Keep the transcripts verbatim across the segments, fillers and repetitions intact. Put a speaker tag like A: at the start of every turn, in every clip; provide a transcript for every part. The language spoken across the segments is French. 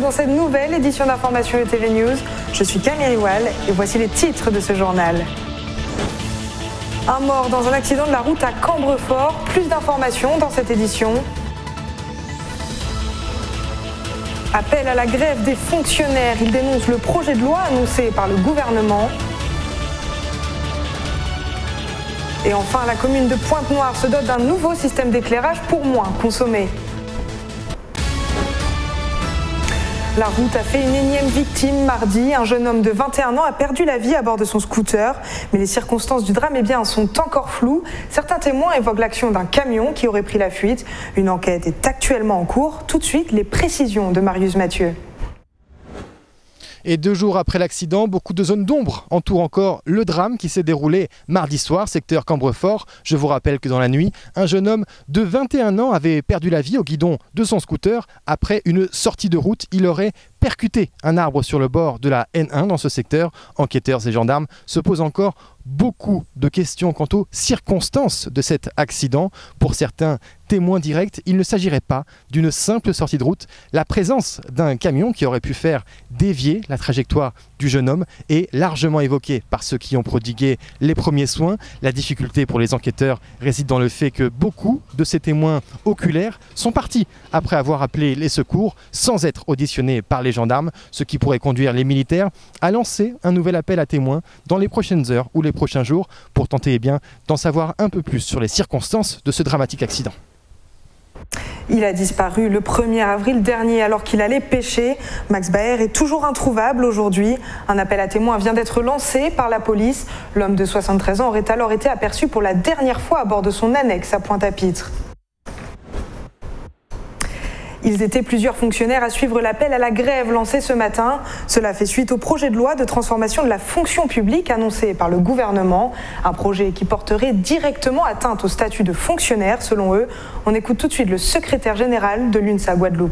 A: dans cette nouvelle édition d'Information E T V News. Je suis Camille Riwal et voici les titres de ce journal. Un mort dans un accident de la route à Cambrefort. Plus d'informations dans cette édition. Appel à la grève des fonctionnaires. Ils dénoncent le projet de loi annoncé par le gouvernement. Et enfin, la commune de Pointe-Noire se dote d'un nouveau système d'éclairage pour moins consommer. La route a fait une énième victime mardi. Un jeune homme de vingt et un ans a perdu la vie à bord de son scooter. Mais les circonstances du drame eh bien, sont encore floues. Certains témoins évoquent l'action d'un camion qui aurait pris la fuite. Une enquête est actuellement en cours. Tout de suite, les précisions de Marius Mathieu.
B: Et deux jours après l'accident, beaucoup de zones d'ombre entourent encore le drame qui s'est déroulé mardi soir, secteur Cambrefort. Je vous rappelle que dans la nuit, un jeune homme de vingt et un ans avait perdu la vie au guidon de son scooter. Après une sortie de route, il aurait percuté un arbre sur le bord de la N un dans ce secteur. Enquêteurs et gendarmes se posent encore beaucoup de questions quant aux circonstances de cet accident. Pour certains témoins directs, il ne s'agirait pas d'une simple sortie de route. La présence d'un camion qui aurait pu faire dévier la trajectoire du jeune homme est largement évoquée par ceux qui ont prodigué les premiers soins. La difficulté pour les enquêteurs réside dans le fait que beaucoup de ces témoins oculaires sont partis après avoir appelé les secours sans être auditionnés par les gendarmes, ce qui pourrait conduire les militaires à lancer un nouvel appel à témoins dans les prochaines heures ou les prochains jours pour tenter eh bien, d'en savoir un peu plus sur les circonstances de ce dramatique accident.
A: Il a disparu le premier avril dernier alors qu'il allait pêcher. Max Baer est toujours introuvable aujourd'hui. Un appel à témoins vient d'être lancé par la police. L'homme de soixante-treize ans aurait alors été aperçu pour la dernière fois à bord de son annexe à Pointe-à-Pitre. Ils étaient plusieurs fonctionnaires à suivre l'appel à la grève lancé ce matin. Cela fait suite au projet de loi de transformation de la fonction publique annoncé par le gouvernement. Un projet qui porterait directement atteinte au statut de fonctionnaire, selon eux. On écoute tout de suite le secrétaire général de l'UNSA Guadeloupe.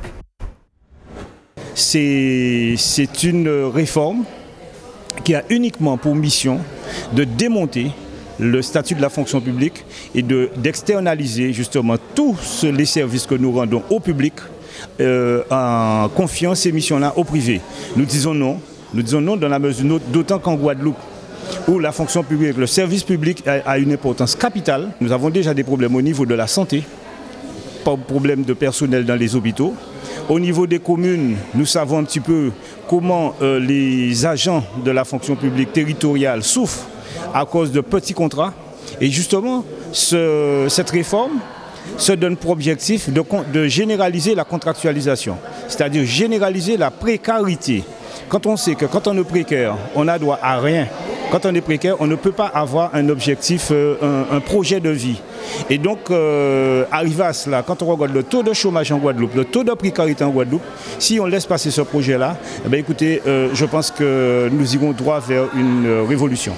C: C'est, c'est une réforme qui a uniquement pour mission de démonter le statut de la fonction publique et de, d'externaliser justement tous les services que nous rendons au public euh, en confiant ces missions-là au privé. Nous disons non, nous disons non dans la mesure d'autant qu'en Guadeloupe, où la fonction publique, le service public a, a une importance capitale, nous avons déjà des problèmes au niveau de la santé, pas de problème de personnel dans les hôpitaux. Au niveau des communes, nous savons un petit peu comment euh, les agents de la fonction publique territoriale souffrent à cause de petits contrats. Et justement, ce, cette réforme se donne pour objectif de, de généraliser la contractualisation, c'est-à-dire généraliser la précarité. Quand on sait que quand on est précaire, on n'a droit à rien. Quand on est précaire, on ne peut pas avoir un objectif, un, un projet de vie. Et donc, euh, arrivé à cela, quand on regarde le taux de chômage en Guadeloupe, le taux de précarité en Guadeloupe, si on laisse passer ce projet-là, eh bien, écoutez, euh, je pense que nous irons droit vers une euh, révolution.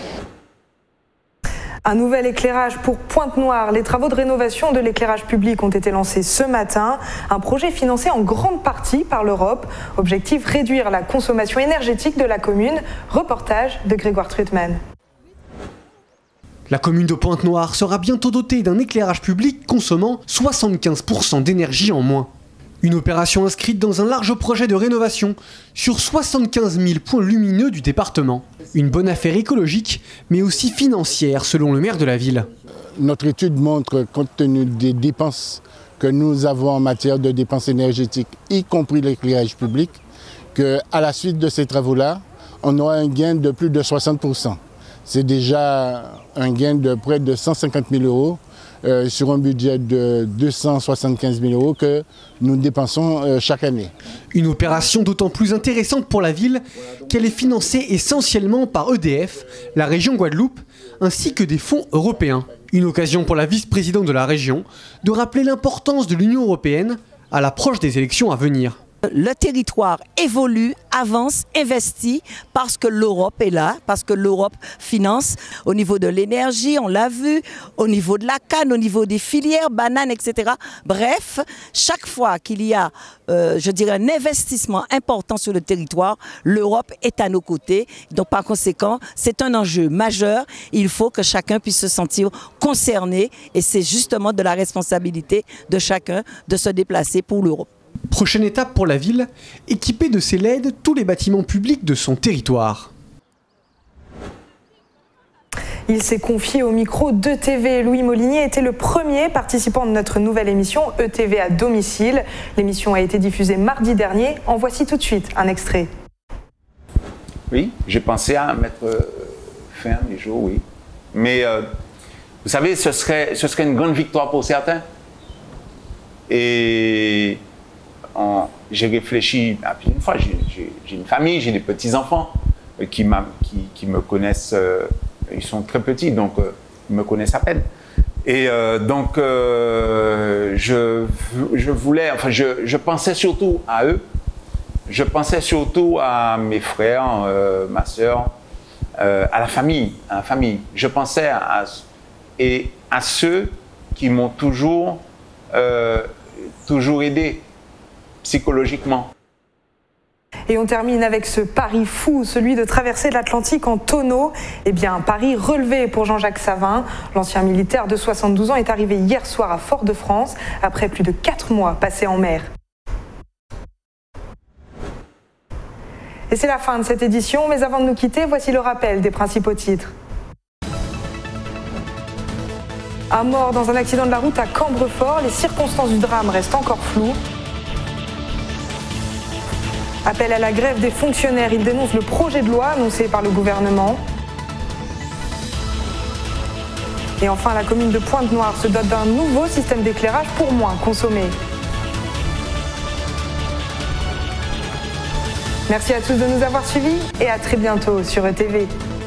A: Un nouvel éclairage pour Pointe-Noire. Les travaux de rénovation de l'éclairage public ont été lancés ce matin. Un projet financé en grande partie par l'Europe. Objectif, réduire la consommation énergétique de la commune. Reportage de Grégoire Trutman.
D: La commune de Pointe-Noire sera bientôt dotée d'un éclairage public consommant soixante-quinze pour cent d'énergie en moins. Une opération inscrite dans un large projet de rénovation sur soixante-quinze mille points lumineux du département. Une bonne affaire écologique, mais aussi financière, selon le maire de la ville.
E: Notre étude montre, compte tenu des dépenses que nous avons en matière de dépenses énergétiques, y compris l'éclairage public, qu'à la suite de ces travaux-là, on aura un gain de plus de soixante pour cent. C'est déjà un gain de près de cent cinquante mille euros. Euh, sur un budget de deux cent soixante-quinze mille euros que nous dépensons euh, chaque année.
D: Une opération d'autant plus intéressante pour la ville qu'elle est financée essentiellement par E D F, la région Guadeloupe, ainsi que des fonds européens. Une occasion pour la vice-présidente de la région de rappeler l'importance de l'Union européenne à l'approche des élections à venir.
F: Le territoire évolue, avance, investit parce que l'Europe est là, parce que l'Europe finance au niveau de l'énergie, on l'a vu, au niveau de la canne, au niveau des filières, bananes, et cetera. Bref, chaque fois qu'il y a, euh, je dirais, un investissement important sur le territoire, l'Europe est à nos côtés. Donc par conséquent, c'est un enjeu majeur. Il faut que chacun puisse se sentir concerné et c'est justement de la responsabilité de chacun de se déplacer pour l'Europe.
D: Prochaine étape pour la ville, équiper de ces L E D tous les bâtiments publics de son territoire.
A: Il s'est confié au micro d'E T V. Louis Molinier était le premier participant de notre nouvelle émission E T V à domicile. L'émission a été diffusée mardi dernier. En voici tout de suite un extrait.
G: Oui, j'ai pensé à mettre euh, fin à mes jours, oui. Mais euh, vous savez, ce serait, ce serait une grande victoire pour certains. Et j'ai réfléchi à plusieurs fois. J'ai une famille, j'ai des petits-enfants qui, qui, qui me connaissent. Euh, ils sont très petits, donc euh, ils me connaissent à peine. Et euh, donc, euh, je, je voulais, enfin, je, je pensais surtout à eux. Je pensais surtout à mes frères, euh, ma sœur, euh, à la famille, à la famille. Je pensais à, et à ceux qui m'ont toujours, euh, toujours aidé psychologiquement.
A: Et on termine avec ce pari fou, celui de traverser l'Atlantique en tonneau. Eh bien, un pari relevé pour Jean-Jacques Savin. L'ancien militaire de soixante-douze ans est arrivé hier soir à Fort-de-France, après plus de quatre mois passés en mer. Et c'est la fin de cette édition, mais avant de nous quitter, voici le rappel des principaux titres. Un mort dans un accident de la route à Cambrefort, les circonstances du drame restent encore floues. Appel à la grève des fonctionnaires, ils dénoncent le projet de loi annoncé par le gouvernement. Et enfin, la commune de Pointe-Noire se dote d'un nouveau système d'éclairage pour moins consommer. Merci à tous de nous avoir suivis et à très bientôt sur E T V.